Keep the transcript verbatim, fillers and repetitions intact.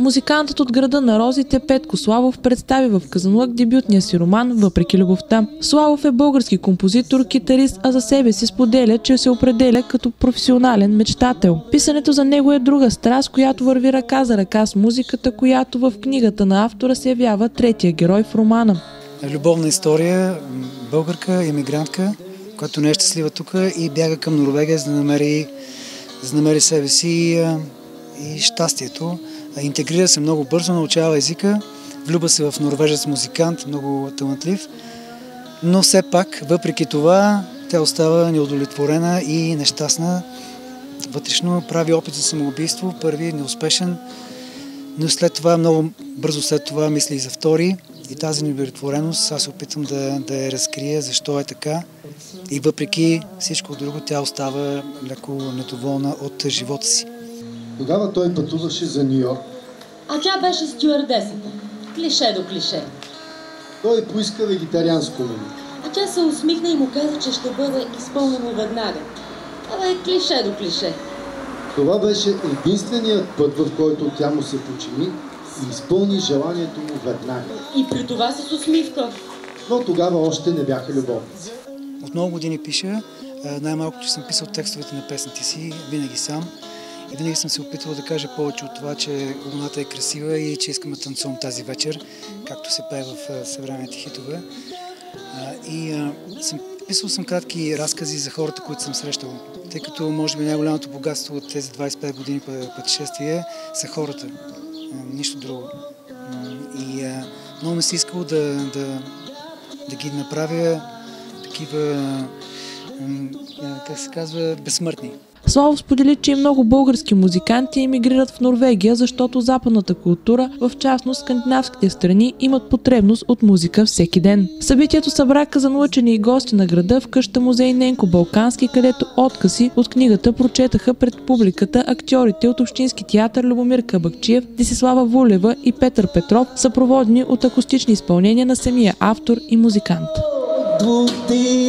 Музикантът от града на розите Петко Славов представи в Казанлък дебютния си роман "Въпреки любовта". Славов е български композитор, китарист, а за себе си споделя, че се определя като професионален мечтател. Писането за него е друга страст, която върви ръка за ръка с музиката, която в книгата на автора се явява третия герой в романа. Любовна история, българка, емигрантка, която не е щастлива тук и бяга към Норвегия, за да намери, за да намери себе си и, и щастието. Интегрира се много бързо, научава езика, влюбва се в норвежец музикант, много талантлив, но все пак, въпреки това, тя остава неудовлетворена и нещастна. Вътрешно прави опит за самоубийство, първи неуспешен, но след това, много бързо след това мисли и за втори. И тази неудовлетвореност, аз се опитвам да, да я разкрия, защо е така. И въпреки всичко друго, тя остава леко недоволна от живота си. Тогава той пътуваше за Нью-Йорк. А тя беше стюардесата. Клише до клише. Той поиска вегетарианско меню. А тя се усмихна и му каза, че ще бъде изпълнено веднага. Това е клише до клише. Това беше единственият път, в който тя му се почини и изпълни желанието му веднага. И при това с усмивка. Но тогава още не бяха любовници. От много години пиша. Най-малко, че съм писал текстовете на песните си, винаги сам. И винаги съм се опитвал да кажа повече от това, че луната е красива и че искам да танцувам тази вечер, както се пее в съвременните хитове. И а, съм, писал съм кратки разкази за хората, които съм срещал, тъй като може би най-голямото богатство от тези двадесет и пет години пътешествие са хората, нищо друго. И а, много ме си искал да, да, да ги направя такива, как се казва, безсмъртни. Славов сподели, че и много български музиканти емигрират в Норвегия, защото западната култура, в частност скандинавските страни, имат потребност от музика всеки ден. Събитието събра казанлъчени и гости на града в къща музей Ненко Балкански, където откази от книгата прочетаха пред публиката актьорите от Общински театър Любомир Кабакчиев, Десислава Вулева и Петър Петров, съпроводени от акустични изпълнения на самия автор и музикант.